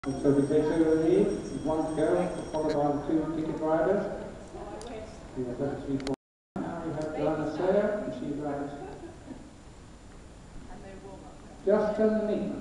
So we take two of the lead, one to go, followed by the two ticket riders. We have 33 now we have Joanna Sayer, and she rides just an Enigma.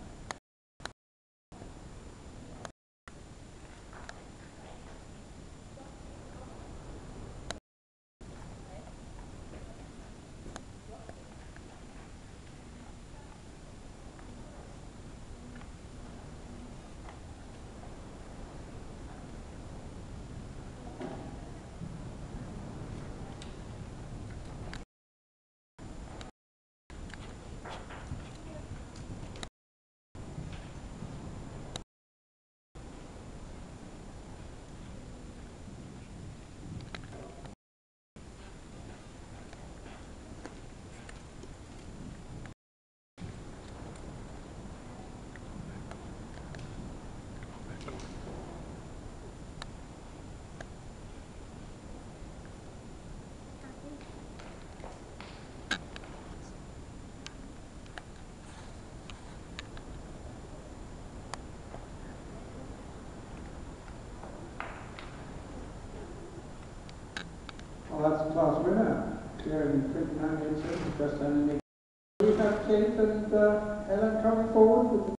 Well, that's a class winner, clearing 29 minutes, just an Enigma. We have Kate and Ellen coming forward with the